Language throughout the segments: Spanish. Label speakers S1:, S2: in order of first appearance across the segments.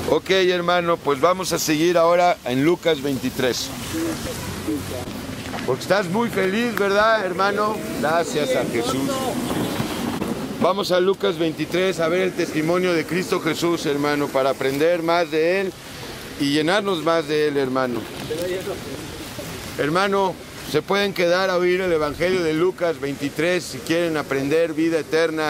S1: Ok, hermano, pues vamos a seguir ahora en Lucas 23. Porque estás muy feliz, ¿verdad, hermano? Gracias a Jesús. Vamos a Lucas 23 a ver el testimonio de Cristo Jesús, hermano, para aprender más de Él y llenarnos más de Él, hermano. Hermano, se pueden quedar a oír el Evangelio de Lucas 23 si quieren aprender vida eterna.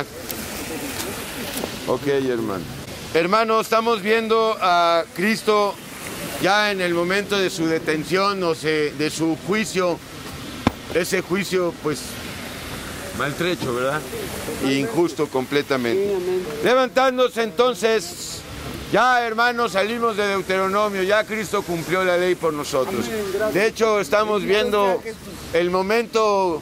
S1: Ok, hermano. Hermano, estamos viendo a Cristo ya en el momento de su detención, o sea, de su juicio, ese juicio, pues, maltrecho, ¿verdad? E injusto completamente. Levantándose entonces, ya, hermanos, salimos de Deuteronomio, ya Cristo cumplió la ley por nosotros. De hecho, estamos viendo el momento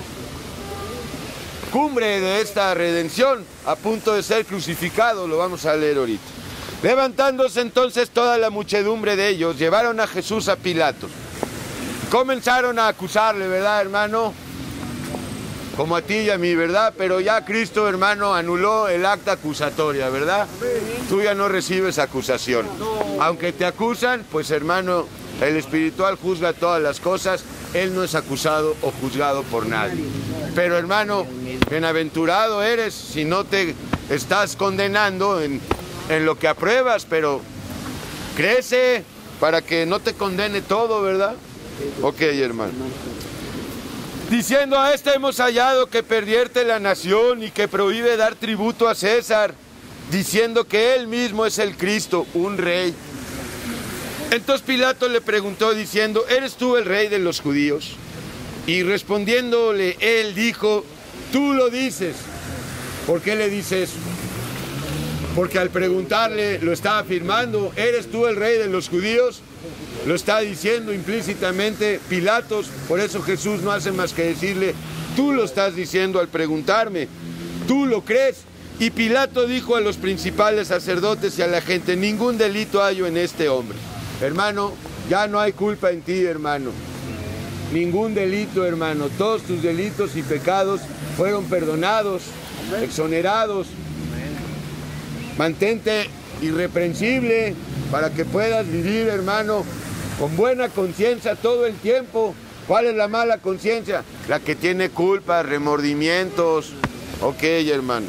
S1: cumbre de esta redención, a punto de ser crucificado, lo vamos a leer ahorita. Levantándose entonces toda la muchedumbre de ellos, llevaron a Jesús a Pilato. Comenzaron a acusarle, ¿verdad, hermano? Como a ti y a mí, ¿verdad? Pero ya Cristo, hermano, anuló el acta acusatoria, ¿verdad? Tú ya no recibes acusación. Aunque te acusan, pues, hermano, el espiritual juzga todas las cosas. Él no es acusado o juzgado por nadie. Pero, hermano, bienaventurado eres si no te estás condenando en lo que apruebas, pero crece para que no te condene todo, ¿verdad? Ok, hermano. Diciendo: a este hemos hallado que pervierte la nación y que prohíbe dar tributo a César, diciendo que él mismo es el Cristo, un rey. Entonces Pilato le preguntó diciendo: ¿eres tú el rey de los judíos? Y respondiéndole él dijo: tú lo dices. ¿Por qué le dice eso? Porque al preguntarle lo está afirmando: ¿eres tú el rey de los judíos? Lo está diciendo implícitamente Pilatos. Por eso Jesús no hace más que decirle: tú lo estás diciendo al preguntarme, ¿tú lo crees? Y Pilato dijo a los principales sacerdotes y a la gente: ningún delito hallo en este hombre. Hermano, ya no hay culpa en ti, hermano. Ningún delito, hermano. Todos tus delitos y pecados fueron perdonados, exonerados. Mantente irreprensible para que puedas vivir, hermano, con buena conciencia todo el tiempo. ¿Cuál es la mala conciencia? La que tiene culpas, remordimientos. Ok, hermano.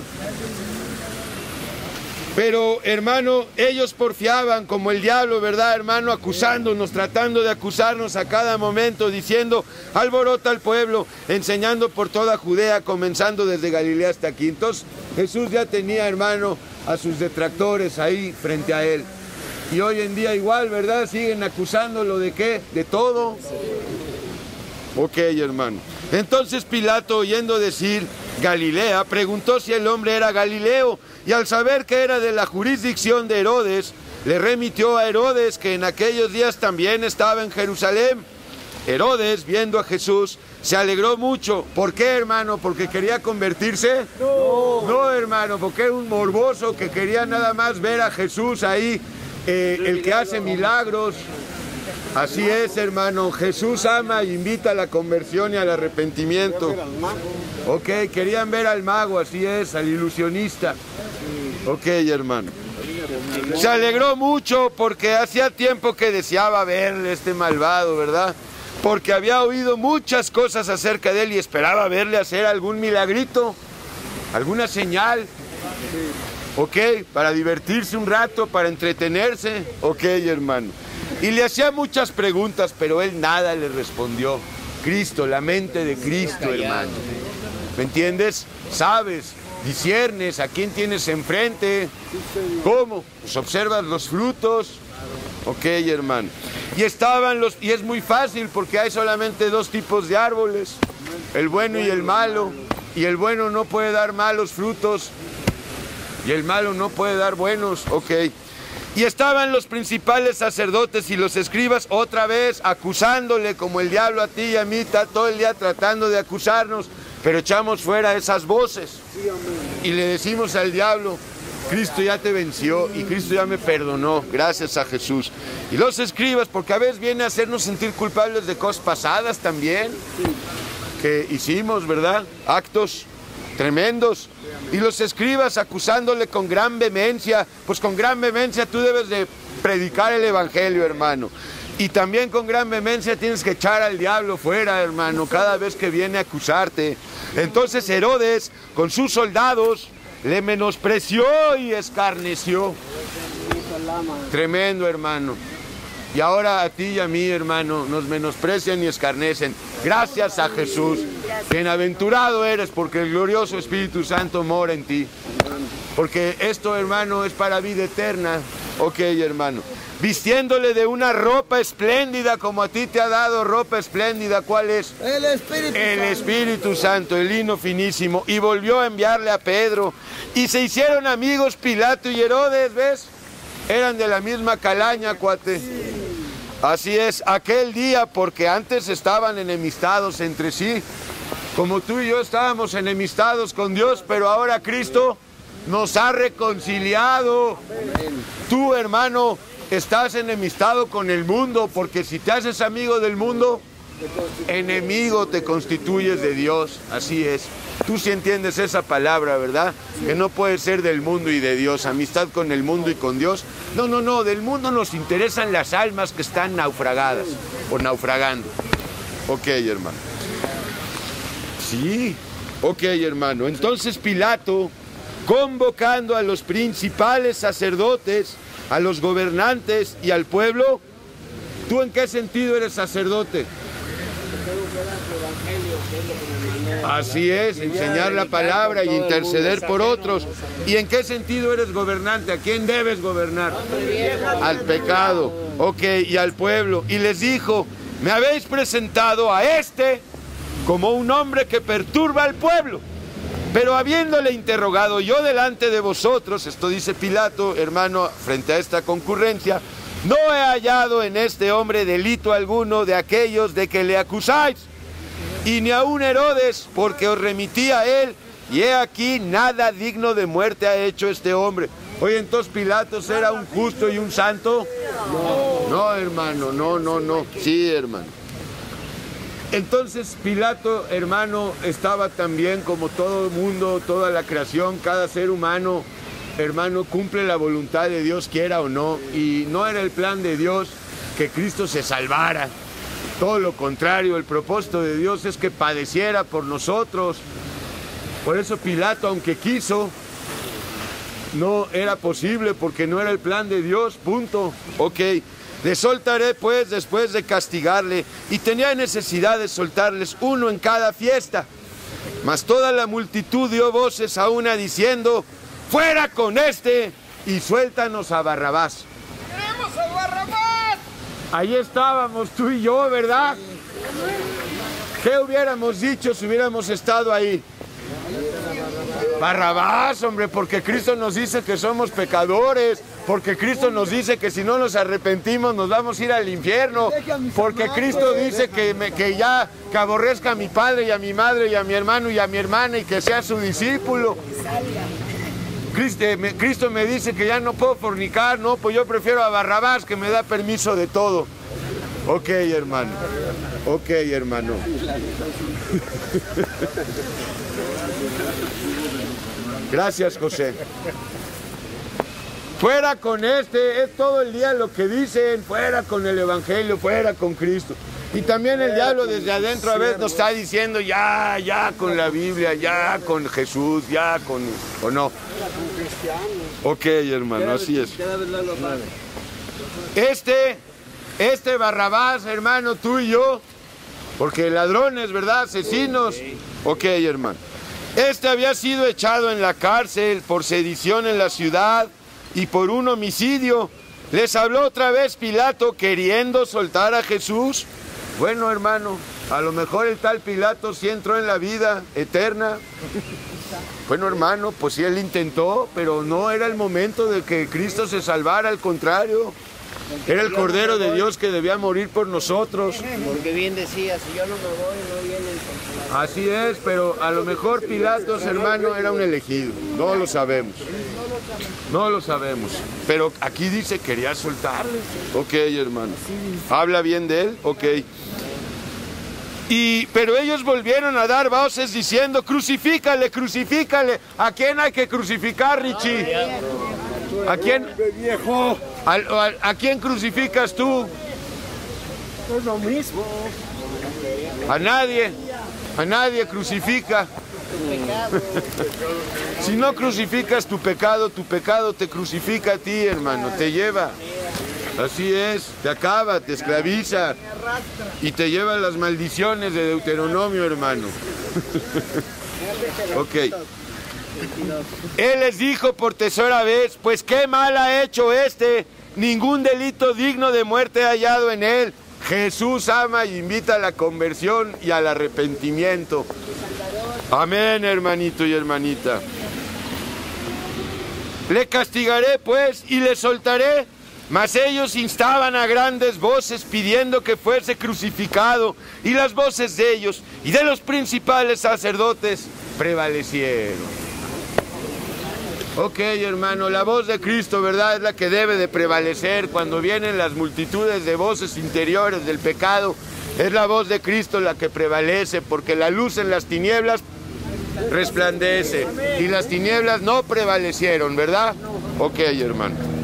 S1: Pero, hermano, ellos porfiaban como el diablo, ¿verdad, hermano? Acusándonos, tratando de acusarnos a cada momento, diciendo: alborota al pueblo, enseñando por toda Judea, comenzando desde Galilea hasta aquí. Entonces, Jesús ya tenía, hermano, a sus detractores ahí frente a él. Y hoy en día igual, ¿verdad? Siguen acusándolo ¿de qué? De todo. Ok, hermano. Entonces Pilato, oyendo decir Galilea, preguntó si el hombre era Galileo, y al saber que era de la jurisdicción de Herodes, le remitió a Herodes, que en aquellos días también estaba en Jerusalén. Herodes, viendo a Jesús, se alegró mucho. ¿Por qué, hermano? ¿Porque quería convertirse? No, hermano, porque era un morboso que quería nada más ver a Jesús ahí, el que hace milagros. Así es, hermano. Jesús ama e invita a la conversión y al arrepentimiento. Ok, querían ver al mago, así es, al ilusionista. Ok, hermano. Se alegró mucho porque hacía tiempo que deseaba verle, este malvado, ¿verdad? Porque había oído muchas cosas acerca de él y esperaba verle hacer algún milagrito, alguna señal. Ok, para divertirse un rato, para entretenerse. Ok, hermano. Y le hacía muchas preguntas, pero él nada le respondió. Cristo, la mente de Cristo, hermano. ¿Me entiendes? Sabes, disciernes a quién tienes enfrente. ¿Cómo? Pues observas los frutos. Ok, hermano. Y es muy fácil porque hay solamente dos tipos de árboles, el bueno y el malo. Y el bueno no puede dar malos frutos y el malo no puede dar buenos. Ok. Y estaban los principales sacerdotes y los escribas otra vez acusándole, como el diablo a ti y a mí está todo el día tratando de acusarnos, pero echamos fuera esas voces y le decimos al diablo: Cristo ya te venció y Cristo ya me perdonó, gracias a Jesús. Y los escribas, porque a veces viene a hacernos sentir culpables de cosas pasadas también, que hicimos, ¿verdad? Actos tremendos. Y los escribas acusándole con gran vehemencia. Pues con gran vehemencia tú debes de predicar el evangelio, hermano. Y también con gran vehemencia tienes que echar al diablo fuera, hermano, cada vez que viene a acusarte. Entonces Herodes, con sus soldados, le menospreció y escarneció. Tremendo, hermano. Y ahora a ti y a mí, hermano, nos menosprecian y escarnecen. Gracias a Jesús. Bienaventurado eres porque el glorioso Espíritu Santo mora en ti. Porque esto, hermano, es para vida eterna. Ok, hermano. Vistiéndole de una ropa espléndida, como a ti te ha dado ropa espléndida. ¿Cuál es?
S2: El Espíritu Santo.
S1: El Espíritu Santo, el lino finísimo. Y volvió a enviarle a Pedro. Y se hicieron amigos Pilato y Herodes, ¿ves? Eran de la misma calaña, cuate. Así es, aquel día, porque antes estaban enemistados entre sí. Como tú y yo estábamos enemistados con Dios, pero ahora Cristo nos ha reconciliado. Tú, hermano, estás enemistado con el mundo, porque si te haces amigo del mundo, enemigo te constituyes de Dios. Así es. Tú sí entiendes esa palabra, ¿verdad? Que no puede ser del mundo y de Dios. Amistad con el mundo y con Dios. No, no, no. Del mundo nos interesan las almas que están naufragadas o naufragando. Ok, hermano. Sí. Ok, hermano. Entonces Pilato, convocando a los principales sacerdotes, a los gobernantes y al pueblo. ¿Tú en qué sentido eres sacerdote? Así es, enseñar la palabra y interceder por otros. ¿Y en qué sentido eres gobernante? ¿A quién debes gobernar? Al pecado. Ok, y al pueblo. Y les dijo, me habéis presentado a este como un hombre que perturba al pueblo. Pero habiéndole interrogado yo delante de vosotros, esto dice Pilato, hermano, frente a esta concurrencia, no he hallado en este hombre delito alguno de aquellos de que le acusáis, y ni aun Herodes, porque os remití a él, y he aquí nada digno de muerte ha hecho este hombre. Oye, entonces Pilatos era un justo y un santo. No, hermano, no. Sí, hermano. Entonces Pilato, hermano, estaba también como todo el mundo, toda la creación, cada ser humano, hermano, cumple la voluntad de Dios, quiera o no, y no era el plan de Dios que Cristo se salvara. Todo lo contrario, el propósito de Dios es que padeciera por nosotros. Por eso Pilato, aunque quiso, no era posible porque no era el plan de Dios, punto. Ok, le soltaré pues después de castigarle, y tenía necesidad de soltarles uno en cada fiesta. Mas toda la multitud dio voces a una diciendo, fuera con este y suéltanos a Barrabás.
S2: ¡Queremos a Barrabás!
S1: Ahí estábamos tú y yo, ¿verdad? ¿Qué hubiéramos dicho si hubiéramos estado ahí? Barrabás, hombre, porque Cristo nos dice que somos pecadores, porque Cristo nos dice que si no nos arrepentimos nos vamos a ir al infierno, porque Cristo dice que ya que aborrezca a mi padre y a mi madre y a mi hermano y a mi hermana y que sea su discípulo. Cristo me dice que ya no puedo fornicar, no, pues yo prefiero a Barrabás, que me da permiso de todo. Ok, hermano. Ok, hermano. Gracias, José. Fuera con este, es todo el día lo que dicen, fuera con el Evangelio, fuera con Cristo. Y también el diablo desde adentro a veces nos está diciendo ya con la Biblia, ya con Jesús, ya con... ¿O no? Ok, hermano, así es. Este Barrabás, hermano, tú y yo, porque ladrones, ¿verdad? Asesinos. Ok, hermano. Este había sido echado en la cárcel por sedición en la ciudad y por un homicidio. Les habló otra vez Pilato queriendo soltar a Jesús. Bueno, hermano, a lo mejor el tal Pilato sí entró en la vida eterna. Bueno, hermano, pues sí, él intentó, pero no era el momento de que Cristo se salvara, al contrario. Era el Cordero de Dios que debía morir por nosotros.
S3: Porque bien decía, si yo no me voy, no vienen.
S1: Así es, pero a lo mejor Pilatos, hermano, era un elegido. No lo sabemos. No lo sabemos. Pero aquí dice quería soltarle. Ok, hermano. ¿Habla bien de él? Ok. Pero ellos volvieron a dar voces diciendo, crucifícale, crucifícale. ¿A quién hay que crucificar, Richie? ¿A quién?
S2: Viejo.
S1: ¿A quién crucificas tú?
S2: Es lo mismo.
S1: A nadie crucifica. Si no crucificas tu pecado te crucifica a ti, hermano, te lleva. Así es, te acaba, te esclaviza y te lleva las maldiciones de Deuteronomio, hermano. Ok. Él les dijo por tercera vez, pues qué mal ha hecho este, ningún delito digno de muerte ha hallado en él. Jesús ama y invita a la conversión y al arrepentimiento. Amén, hermanito y hermanita. Le castigaré pues y le soltaré. Mas ellos instaban a grandes voces pidiendo que fuese crucificado, y las voces de ellos y de los principales sacerdotes prevalecieron. Ok, hermano, la voz de Cristo, ¿verdad?, es la que debe de prevalecer cuando vienen las multitudes de voces interiores del pecado. Es la voz de Cristo la que prevalece, porque la luz en las tinieblas resplandece y las tinieblas no prevalecieron, ¿verdad? Ok, hermano.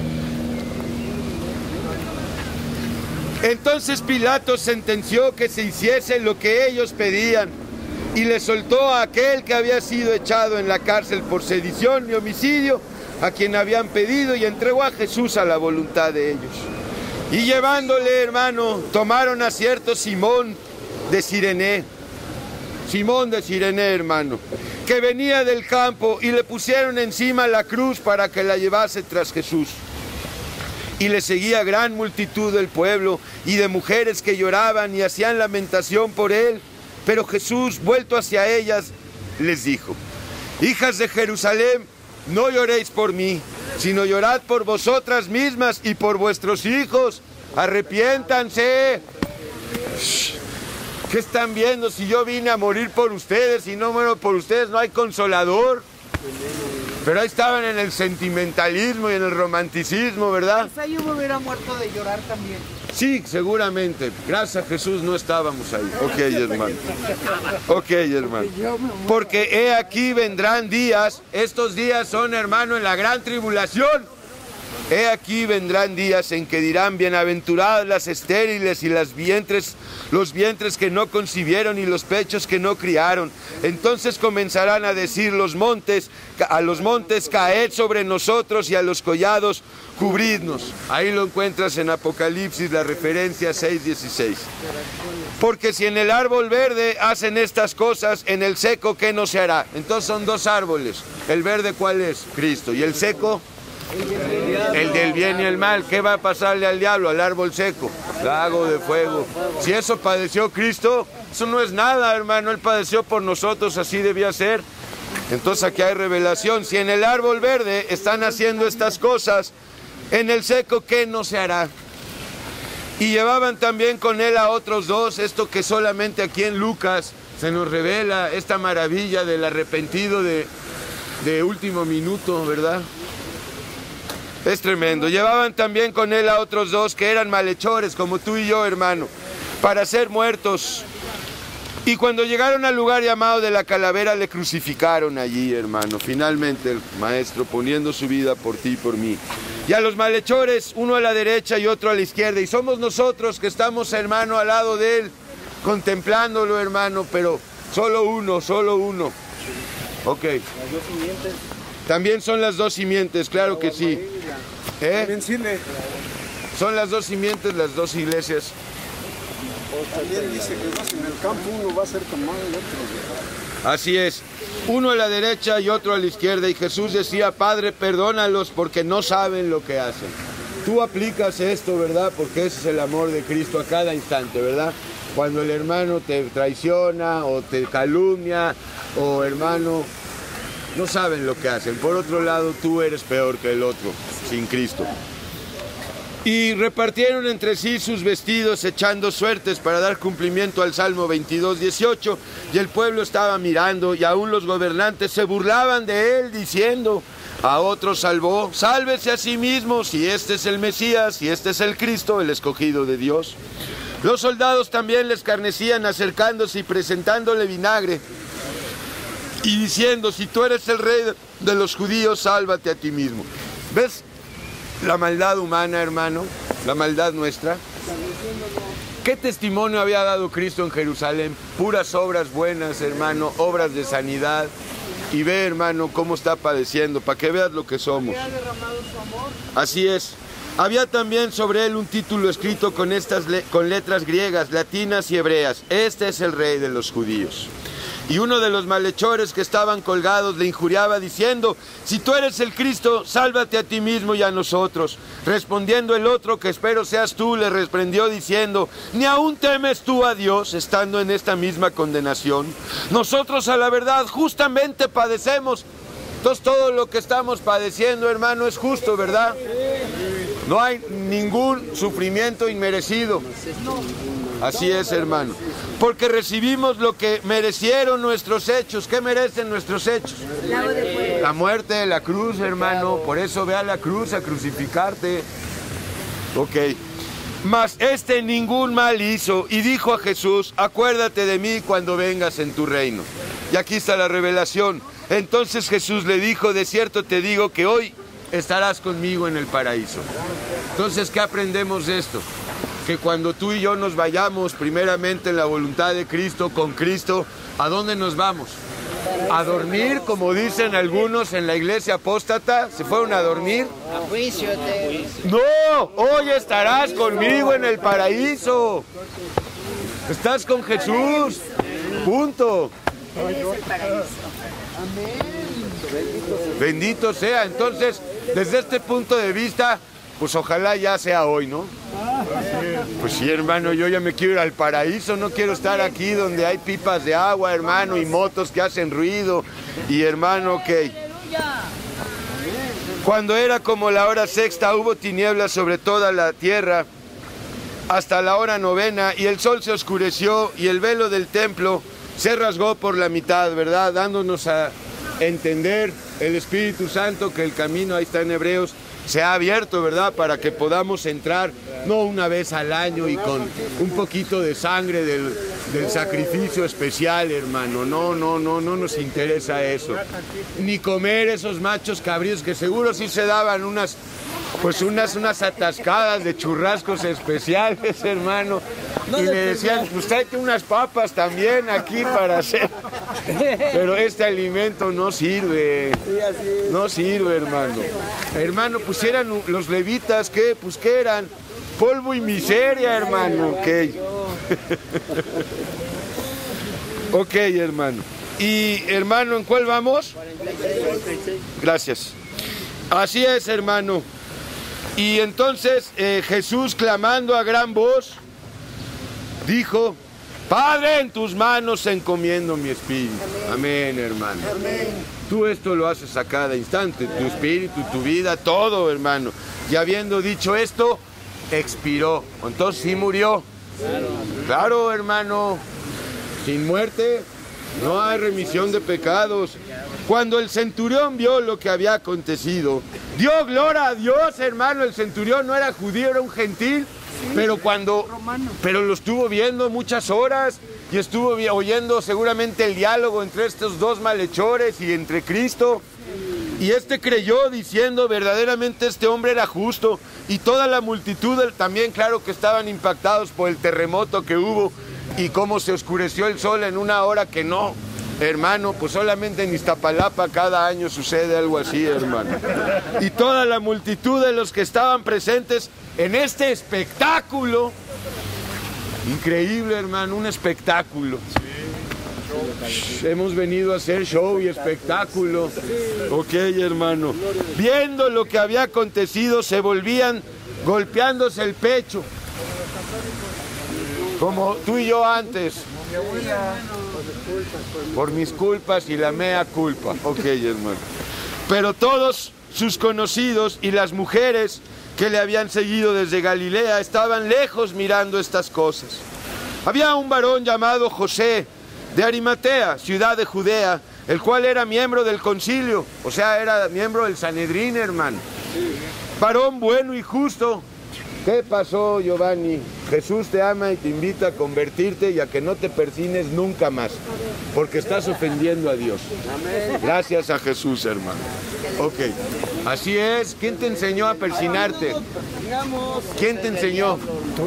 S1: Entonces Pilato sentenció que se hiciese lo que ellos pedían y le soltó a aquel que había sido echado en la cárcel por sedición y homicidio, a quien habían pedido, y entregó a Jesús a la voluntad de ellos. Y llevándole, hermano, tomaron a cierto Simón de Cirené, hermano, que venía del campo, y le pusieron encima la cruz para que la llevase tras Jesús. Y le seguía gran multitud del pueblo y de mujeres que lloraban y hacían lamentación por él. Pero Jesús, vuelto hacia ellas, les dijo: hijas de Jerusalén, no lloréis por mí, sino llorad por vosotras mismas y por vuestros hijos. Arrepiéntanse. ¿Qué están viendo? Si yo vine a morir por ustedes y no muero por ustedes, no hay consolador. Pero ahí estaban en el sentimentalismo y en el romanticismo, ¿verdad?
S3: Quizá yo me hubiera muerto de llorar también.
S1: Sí, seguramente. Gracias a Jesús no estábamos ahí. Ok, hermano. Ok, hermano. Porque he aquí vendrán días, estos días son, hermano, en la gran tribulación. He aquí vendrán días en que dirán: bienaventuradas las estériles y los vientres que no concibieron y los pechos que no criaron. Entonces comenzarán a decir a los montes, caed sobre nosotros, y a los collados, cubridnos. Ahí lo encuentras en Apocalipsis, la referencia 6:16. Porque si en el árbol verde hacen estas cosas, en el seco, ¿qué no se hará? Entonces son dos árboles. ¿El verde cuál es? Cristo. ¿Y el seco? El del bien y el mal. ¿Qué va a pasarle al diablo, al árbol seco? Lago de fuego. Si eso padeció Cristo, eso no es nada, hermano. Él padeció por nosotros, así debía ser. Entonces aquí hay revelación. Si en el árbol verde están haciendo estas cosas, en el seco, ¿qué no se hará? Y llevaban también con él a otros dos. Esto que solamente aquí en Lucas se nos revela, esta maravilla del arrepentido de último minuto, ¿verdad? Es tremendo. Llevaban también con él a otros dos que eran malhechores, como tú y yo, hermano, para ser muertos. Y cuando llegaron al lugar llamado de la Calavera, le crucificaron allí, hermano. Finalmente el Maestro, poniendo su vida por ti y por mí. Y a los malhechores, uno a la derecha y otro a la izquierda. Y somos nosotros que estamos, hermano, al lado de él, contemplándolo, hermano, pero solo uno. Ok. Las dos simientes. También son las dos simientes, claro que sí. Son las dos simientes, las dos iglesias.
S2: También dice que en el campo uno va a ser tomado y otro.
S1: Así es. Uno a la derecha y otro a la izquierda. Y Jesús decía: Padre, perdónalos porque no saben lo que hacen. Tú aplicas esto, ¿verdad? Porque ese es el amor de Cristo a cada instante, ¿verdad? Cuando el hermano te traiciona o te calumnia, o hermano, no saben lo que hacen. Por otro lado, tú eres peor que el otro, sin Cristo. Y repartieron entre sí sus vestidos, echando suertes para dar cumplimiento al Salmo 22:18. Y el pueblo estaba mirando, y aún los gobernantes se burlaban de él, diciendo: a otro salvó, sálvese a sí mismo, si este es el Mesías, si este es el Cristo, el escogido de Dios. Los soldados también le escarnecían, acercándose y presentándole vinagre y diciendo: si tú eres el rey de los judíos, sálvate a ti mismo. ¿Ves la maldad humana, hermano? La maldad nuestra. ¿Qué testimonio había dado Cristo en Jerusalén? Puras obras buenas, hermano, obras de sanidad. Y ve, hermano, cómo está padeciendo, para que veas lo que somos. Así es. Había también sobre él un título escrito con letras griegas, latinas y hebreas: este es el rey de los judíos. Y uno de los malhechores que estaban colgados le injuriaba diciendo: si tú eres el Cristo, sálvate a ti mismo y a nosotros. Respondiendo el otro, que espero seas tú, le reprendió diciendo: ¿ni aún temes tú a Dios, estando en esta misma condenación? Nosotros, a la verdad, justamente padecemos. Entonces todo lo que estamos padeciendo, hermano, es justo, ¿verdad? No hay ningún sufrimiento inmerecido. Así es, hermano. Porque recibimos lo que merecieron nuestros hechos. ¿Qué merecen nuestros hechos? La muerte de la cruz, hermano. Por eso ve a la cruz a crucificarte. Ok. Mas este ningún mal hizo, y dijo a Jesús: acuérdate de mí cuando vengas en tu reino. Y aquí está la revelación. Entonces Jesús le dijo: de cierto te digo que hoy estarás conmigo en el paraíso. Entonces, ¿qué aprendemos de esto? Que cuando tú y yo nos vayamos primeramente en la voluntad de Cristo, con Cristo, ¿a dónde nos vamos? A dormir, como dicen algunos en la iglesia apóstata. ¿Se fueron a dormir?
S3: A juicio.
S1: No, hoy estarás conmigo en el paraíso. Estás con Jesús. Punto. Bendito sea. Entonces, desde este punto de vista, pues ojalá ya sea hoy, ¿no? Pues sí, hermano, yo ya me quiero ir al paraíso, no quiero estar aquí donde hay pipas de agua, hermano, y motos que hacen ruido, y hermano, que... Cuando era como la hora sexta, hubo tinieblas sobre toda la tierra, hasta la hora novena, y el sol se oscureció, y el velo del templo se rasgó por la mitad, ¿verdad? Dándonos a entender el Espíritu Santo que el camino, ahí está en Hebreos, se ha abierto, ¿verdad? Para que podamos entrar, no una vez al año y con un poquito de sangre del sacrificio especial, hermano. No nos interesa eso. Ni comer esos machos cabríos que seguro sí se daban unas atascadas de churrascos especiales, hermano. Y le decían: pues tráete unas papas también aquí para hacer. Pero este alimento no sirve. No sirve, hermano. Hermano, pues eran los levitas, ¿qué? Pues ¿qué eran? Polvo y miseria, hermano. Ok. Ok, hermano. Y, hermano, ¿en cuál vamos? Gracias. Así es, hermano. Y entonces Jesús, clamando a gran voz, dijo: Padre, en tus manos encomiendo mi espíritu. Amén, hermano. Amén. Tú esto lo haces a cada instante, tu espíritu, tu vida, todo, hermano. Y habiendo dicho esto, expiró. Entonces sí murió. Claro, hermano. Sin muerte no hay remisión de pecados. Cuando el centurión vio lo que había acontecido, dio gloria a Dios, hermano. El centurión no era judío, era un gentil. Pero lo estuvo viendo muchas horas y estuvo oyendo seguramente el diálogo entre estos dos malhechores y entre Cristo. Y este creyó diciendo: verdaderamente este hombre era justo. Y toda la multitud también, claro que estaban impactados por el terremoto que hubo y cómo se oscureció el sol en una hora que no. Hermano, pues solamente en Iztapalapa cada año sucede algo así, hermano. Y toda la multitud de los que estaban presentes en este espectáculo, increíble, hermano, un espectáculo. Hemos venido a hacer show y espectáculo. Ok, hermano. Viendo lo que había acontecido, se volvían golpeándose el pecho, como tú y yo antes. Por mis culpas y la mea culpa. Ok, hermano. Pero todos sus conocidos y las mujeres que le habían seguido desde Galilea estaban lejos mirando estas cosas. Había un varón llamado José de Arimatea, ciudad de Judea, el cual era miembro del concilio, o sea, era miembro del Sanedrín, hermano. Varón bueno y justo, ¿Qué pasó, Giovanni? Jesús te ama y te invita a convertirte y a que no te persines nunca más, porque estás ofendiendo a Dios. Gracias a Jesús, hermano. Ok, así es. ¿Quién te enseñó a persinarte? ¿Quién te enseñó?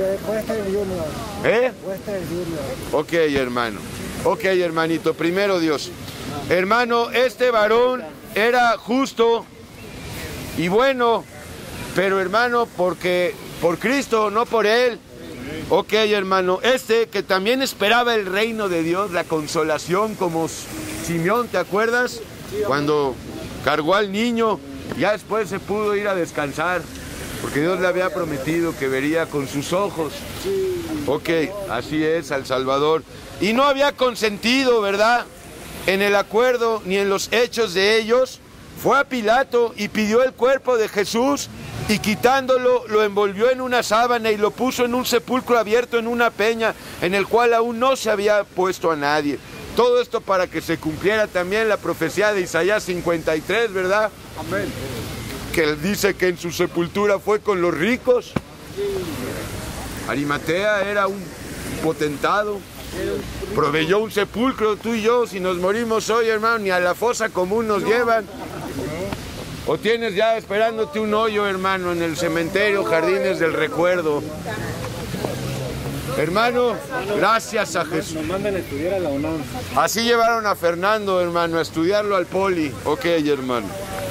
S1: ¿Eh? Ok, hermano. Ok, hermanito. Primero Dios. Hermano, este varón era justo y bueno, pero hermano, porque por Cristo, no por él. Ok, hermano, que también esperaba el reino de Dios, la consolación, como Simeón, ¿te acuerdas? Cuando cargó al niño, ya después se pudo ir a descansar, porque Dios le había prometido que vería con sus ojos. Ok, así es, al Salvador. Y no había consentido, ¿verdad?, en el acuerdo ni en los hechos de ellos. Fue a Pilato y pidió el cuerpo de Jesús, y quitándolo lo envolvió en una sábana y lo puso en un sepulcro abierto en una peña, en el cual aún no se había puesto a nadie. Todo esto para que se cumpliera también la profecía de Isaías 53, ¿verdad? Amén. Que él dice que en su sepultura fue con los ricos. Arimatea era un potentado, proveyó un sepulcro. Tú y yo, si nos morimos hoy, hermano, ni a la fosa común nos llevan. O tienes ya esperándote un hoyo, hermano, en el cementerio Jardines del Recuerdo. Hermano, gracias a Jesús.
S2: Nos mandan a estudiar a la UNAM.
S1: Así llevaron a Fernando, hermano, a estudiarlo al poli. Ok, hermano.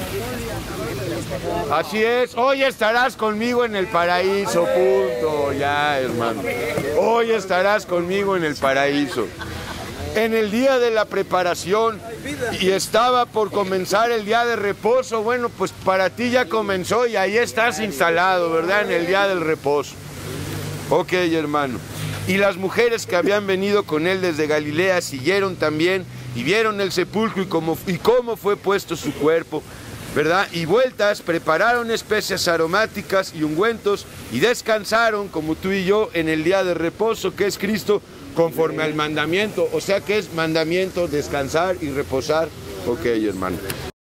S1: Así es, hoy estarás conmigo en el paraíso, punto. Ya, hermano. Hoy estarás conmigo en el paraíso. En el día de la preparación, y estaba por comenzar el día de reposo. Bueno, pues para ti ya comenzó y ahí estás instalado, ¿verdad? En el día del reposo. Ok, hermano. Y las mujeres que habían venido con él desde Galilea siguieron también y vieron el sepulcro y cómo fue puesto su cuerpo, ¿verdad? Y vueltas, prepararon especias aromáticas y ungüentos y descansaron, como tú y yo, en el día de reposo, que es Cristo, conforme al mandamiento. O sea que es mandamiento descansar y reposar. Ok, hermano.